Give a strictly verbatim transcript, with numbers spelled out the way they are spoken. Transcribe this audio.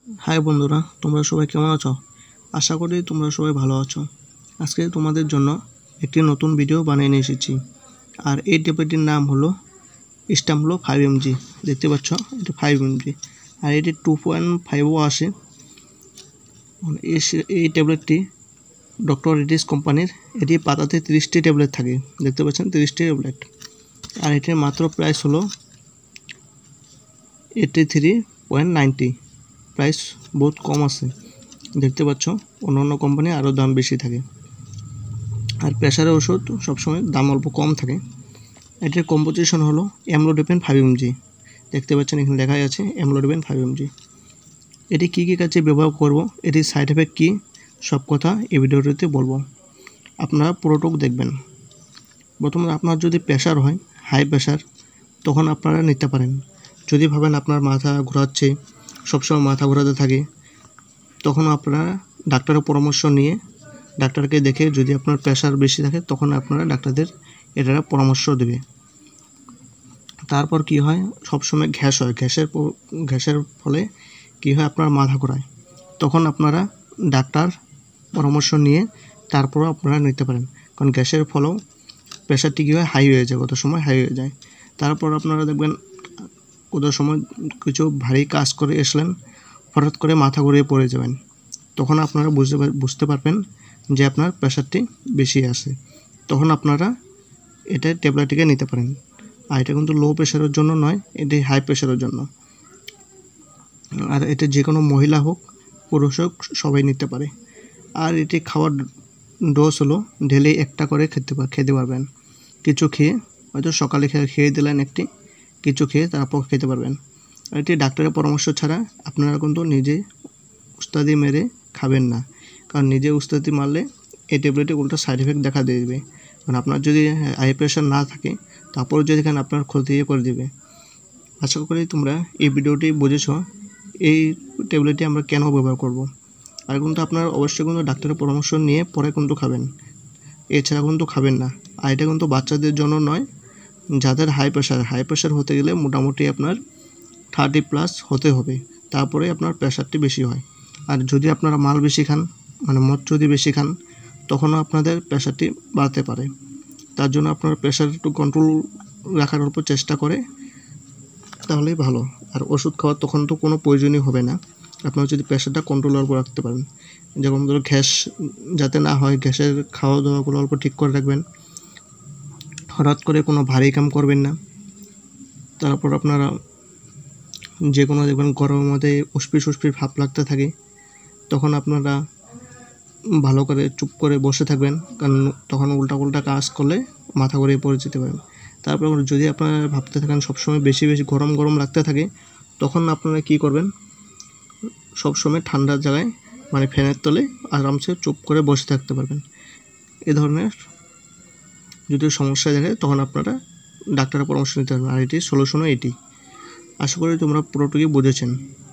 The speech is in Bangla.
হাই বন্ধুরা, তোমরা সবাই কেমন আছো? আশা করি তোমরা সবাই ভালো আছো। আজকে তোমাদের জন্য একটি নতুন ভিডিও বানিয়ে নিয়ে এসেছি। আর এই ট্যাবলেটটির নাম হলো স্টামলো ফাইভ এম জি। দেখতে পাচ্ছ, এটি ফাইভ এম জি আর এটি টু পয়েন্ট ফাইভও আসে। এই ট্যাবলেটটি ডক্টর রেডিস কোম্পানির। এটি পাতাতে তিরিশটি ট্যাবলেট থাকে, দেখতে পাচ্ছেন তিরিশটি ট্যাবলেট। আর এটির মাত্র প্রাইস হলো eighty three point ninety. Price বহুত কম আছে, দেখতে পাচ্ছ। অন্যান্য কোম্পানি আরও দাম বেশি থাকে। আর প্রেশারের ওষুধ সবসময় দাম অল্প কম থাকে। এটির কম্পোজিশন হলো অ্যামলোডেপেন ফাইভ এম জি। দেখতে পাচ্ছেন এখানে লেখাই আছে অ্যামলোডেপেন ফাইভ এম জি। এটি কী কী কাজে ব্যবহার করব, এটির সাইড এফেক্ট কী, সব কথা এই ভিডিওটিতে বলবো। আপনারা পুরোটুক দেখবেন। প্রথমে আপনার যদি প্রেশার হয়, হাই প্রেশার, তখন আপনারা নিতে পারেন। যদি ভাবেন আপনার মাথা ঘোরাচ্ছে, সবসময় মাথা ঘোরাতে থাকে, তখন আপনারা ডাক্তারের পরামর্শ নিয়ে ডাক্তারকে দেখে, যদি আপনার প্রেশার বেশি থাকে তখন আপনারা ডাক্তারদের এটার পরামর্শ দেবে। তারপর কি হয়, সবসময় গ্যাস হয়, গ্যাসের গ্যাসের ফলে কি হয়, আপনার মাথা ঘোরায়, তখন আপনারা ডাক্তার পরামর্শ নিয়ে তারপরও আপনারা নিতে পারেন। কারণ গ্যাসের ফলেও প্রেশারটি কী হয়, হাই হয়ে যায়, কত সময় হাই হয়ে যায়। তারপর আপনারা দেখবেন কত সময় কিছু ভারী কাজ করে আসলেন, হঠাৎ করে মাথা ঘুরিয়ে পড়ে যাবেন, তখন আপনারা বুঝতে বুঝতে পারবেন যে আপনার প্রেশারটি বেশি আছে। তখন আপনারা এটা ট্যাবলেটটিকে নিতে পারেন। আর এটা কিন্তু লো প্রেশারের জন্য নয়, এটি হাই প্রেশারের জন্য। আর এটা যে কোনো মহিলা হোক পুরুষ হোক সবাই নিতে পারে। আর এটি খাওয়ার ডোজ হলো ডেলি একটা করে খেতে খেতে পারবেন। কিছু খেয়ে, হয়তো সকালে খেয়ে দিলেন একটি, কিছু খেয়ে তারপর খেতে পারবেন। আর এটি ডাক্তারের পরামর্শ ছাড়া আপনারা কিন্তু নিজে উস্তাদি মেরে খাবেন না। কারণ নিজে উস্তাদি মারলে এই ট্যাবলেটে উল্টো সাইড এফেক্ট দেখা দেবে। কারণ আপনার যদি হাই প্রেশার না থাকে, তারপরে যদি খান আপনার ক্ষতি করে দেবে। আশা করি তোমরা এই ভিডিওটি বুঝেছ এই ট্যাবলেটটি আমরা কেন ব্যবহার করব। আর কিন্তু আপনারা অবশ্যই কিন্তু ডাক্তারের পরামর্শ নিয়ে পরে কিন্তু খাবেন, এছাড়া কিন্তু খাবেন না। আর এটা কিন্তু বাচ্চাদের জন্য নয়, যাদের হাই প্রেশার হাই প্রেশার হতে গেলে মোটামুটি আপনার থার্টি প্লাস হতে হবে, তারপরে আপনার প্রেশারটি বেশি হয়। আর যদি আপনারা মাল বেশি খান, মানে মদ যদি বেশি খান, তখনও আপনাদের প্রেশারটি বাড়তে পারে। তার জন্য আপনার প্রেশার একটু কন্ট্রোল রাখার উপর চেষ্টা করে, তাহলেই ভালো। আর ওষুধ খাওয়ার তখন তো কোনো প্রয়োজনই হবে না, আপনারা যদি প্রেশারটা কন্ট্রোলের উপর রাখতে পারেন। যেমন ধরো গ্যাস যাতে না হয়, গ্যাসের খাওয়া দাওয়াগুলো অল্প ঠিক করে রাখবেন। হঠাৎ করে কোনো ভারী কাম করবেন না। তারপর আপনারা যে কোনো দেখবেন গরমের মধ্যে উসপিস উসপিস ভাব লাগতে থাকে, তখন আপনারা ভালো করে চুপ করে বসে থাকবেন, কারণ তখন উল্টা উল্টা কাজ করলে মাথা ঘুরিয়ে পড়ে যেতে পারেন। তারপর যদি আপনারা ভাবতে থাকেন সবসময় বেশি বেশি গরম গরম লাগতে থাকে, তখন আপনারা কি করবেন, সবসময় ঠান্ডার জায়গায়, মানে ফ্যানের তলে আরামসে চুপ করে বসে থাকতে পারবেন। এ ধরনের যদি সমস্যা দেখে, তখন আপনারা ডাক্তারের পরামর্শ নিতে পারবেন। আর এটির সলিউশনও এটি। আশা করি তোমরা পুরোটুকুই বুঝেছেন।